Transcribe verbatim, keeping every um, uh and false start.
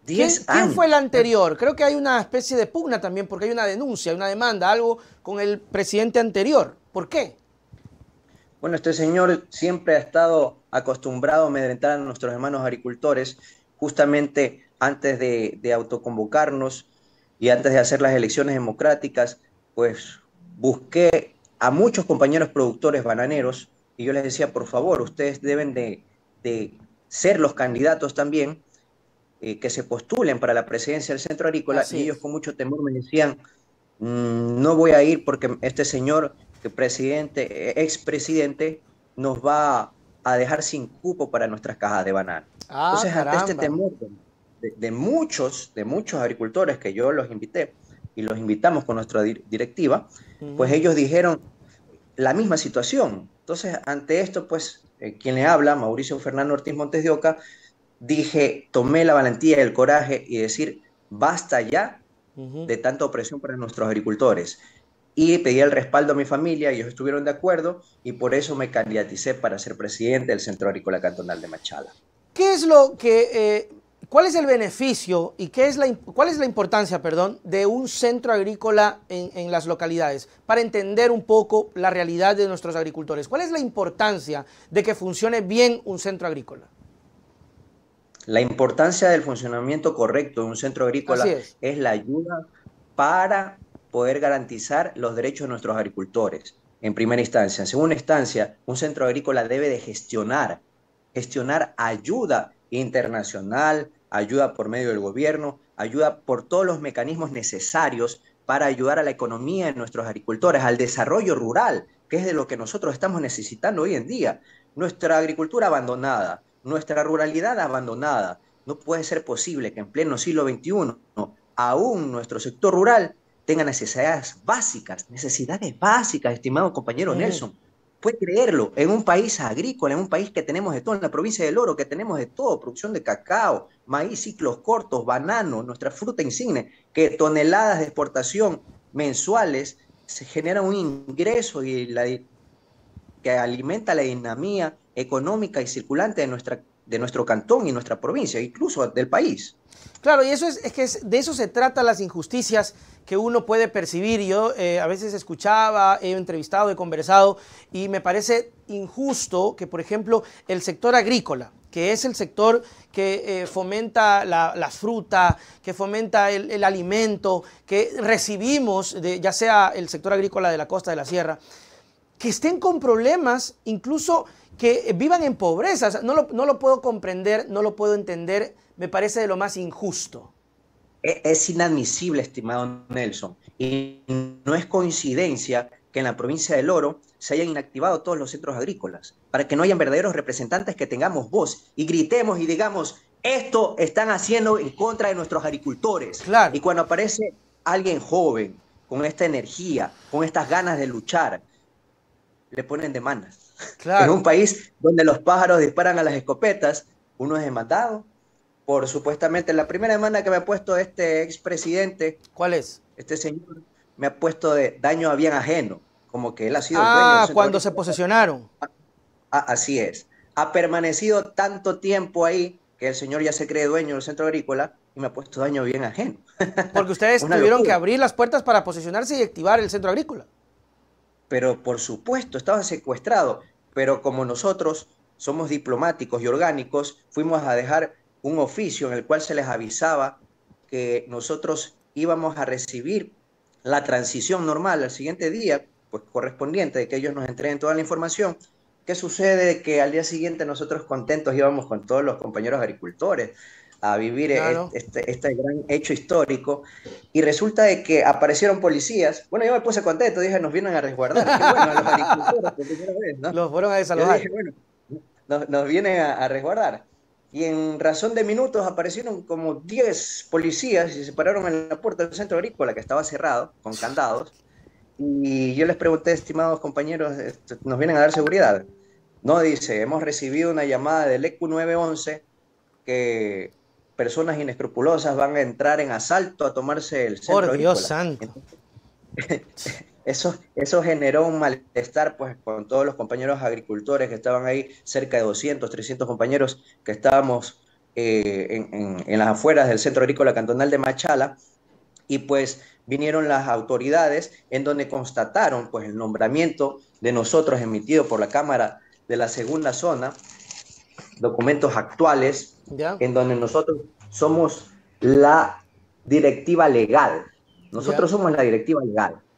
¿Quién, diez ¿Quién fue el años. anterior? Creo que hay una especie de pugna también, porque hay una denuncia, una demanda, algo con el presidente anterior. ¿Por qué? Bueno, este señor siempre ha estado acostumbrado a amedrentar a nuestros hermanos agricultores, justamente antes de, de autoconvocarnos y antes de hacer las elecciones democráticas, pues busqué a muchos compañeros productores bananeros y yo les decía, por favor, ustedes deben de, de ser los candidatos también eh, que se postulen para la presidencia del Centro Agrícola Así y ellos es. con mucho temor me decían, mm, no voy a ir porque este señor, que presidente, expresidente, nos va a dejar sin cupo para nuestras cajas de banano. Ah, Entonces, ante este caramba. temor de, de muchos, de muchos agricultores que yo los invité y los invitamos con nuestra di- directiva, pues Ujú. ellos dijeron la misma situación. Entonces, ante esto, pues, eh, quien le habla, Mauricio Fernando Ortiz Montes de Oca, dije, tomé la valentía y el coraje y decir, basta ya Ujú. de tanta opresión para nuestros agricultores. Y pedí el respaldo a mi familia, y ellos estuvieron de acuerdo, y por eso me candidaticé para ser presidente del Centro Agrícola Cantonal de Machala. ¿Qué es lo que, eh, cuál es el beneficio y qué es la, cuál es la importancia, perdón, de un centro agrícola en, en las localidades? Para entender un poco la realidad de nuestros agricultores. ¿Cuál es la importancia de que funcione bien un centro agrícola? La importancia del funcionamiento correcto de un centro Así agrícola es. es la ayuda para poder garantizar los derechos de nuestros agricultores, en primera instancia. En segunda instancia, un centro agrícola debe de gestionar, gestionar ayuda internacional, ayuda por medio del gobierno, ayuda por todos los mecanismos necesarios para ayudar a la economía de nuestros agricultores, al desarrollo rural, que es de lo que nosotros estamos necesitando hoy en día. Nuestra agricultura abandonada, nuestra ruralidad abandonada. No puede ser posible que en pleno siglo veintiuno aún nuestro sector rural tenga necesidades básicas, necesidades básicas, estimado compañero Ujú. Nelson. Puede creerlo, en un país agrícola, en un país que tenemos de todo, en la provincia del Oro, que tenemos de todo, producción de cacao, maíz, ciclos cortos, banano, nuestra fruta insigne, que toneladas de exportación mensuales se genera un ingreso y la, que alimenta la dinamía económica y circulante de, nuestra, de nuestro cantón y nuestra provincia, incluso del país. Claro, y eso es, es que es, de eso se trata las injusticias que uno puede percibir. Yo eh, a veces escuchaba, he entrevistado, he conversado y me parece injusto que, por ejemplo, el sector agrícola, que es el sector que eh, fomenta la, la fruta, que fomenta el, el alimento, que recibimos, de, ya sea el sector agrícola de la costa de la sierra, que estén con problemas, incluso que vivan en pobreza. O sea, no, lo, no lo puedo comprender, no lo puedo entender, me parece de lo más injusto. Es inadmisible, estimado Nelson, y no es coincidencia que en la provincia del Oro se hayan inactivado todos los centros agrícolas, para que no hayan verdaderos representantes que tengamos voz y gritemos y digamos, esto están haciendo en contra de nuestros agricultores. Y Claro, cuando aparece alguien joven, con esta energía, con estas ganas de luchar, le ponen demandas. En un claro. país donde los pájaros disparan a las escopetas, uno es demandado por supuestamente la primera demanda que me ha puesto este expresidente, ¿Cuál es? este señor, me ha puesto de daño a bien ajeno, como que él ha sido el dueño del Ah, centro cuando se agrícola. posesionaron. Ah, así es. Ha permanecido tanto tiempo ahí que el señor ya se cree dueño del centro agrícola y me ha puesto daño a bien ajeno. Porque ustedes Una tuvieron que locura. abrir las puertas para posesionarse y activar el centro agrícola. Pero por supuesto, estaba secuestrado. Pero como nosotros somos diplomáticos y orgánicos, fuimos a dejar un oficio en el cual se les avisaba que nosotros íbamos a recibir la transición normal al siguiente día, pues correspondiente de que ellos nos entreguen toda la información. ¿Qué sucede? Que al día siguiente nosotros contentos íbamos con todos los compañeros agricultores a vivir Claro. este, este, este gran hecho histórico y resulta de que aparecieron policías. Bueno, yo me puse contento, dije, nos vienen a resguardar. Qué bueno, a los agricultores por primera vez, ¿no? Los fueron a Yo dije, desalojar. bueno, nos, nos vienen a, a resguardar. Y en razón de minutos aparecieron como diez policías y se pararon en la puerta del centro agrícola que estaba cerrado, con candados. Y yo les pregunté, estimados compañeros, esto, ¿nos vienen a dar seguridad? No, dice, hemos recibido una llamada del E Q nueve once que personas inescrupulosas van a entrar en asalto a tomarse el Por centro Dios agrícola. santo. Entonces, eso, eso generó un malestar pues, con todos los compañeros agricultores que estaban ahí, cerca de doscientos, trescientos compañeros que estábamos eh, en, en, en las afueras del Centro Agrícola Cantonal de Machala, y pues vinieron las autoridades en donde constataron pues el nombramiento de nosotros emitido por la Cámara de la Segunda Zona, documentos actuales, Ya, en donde nosotros somos la directiva legal. ya, Nosotros somos la directiva legal.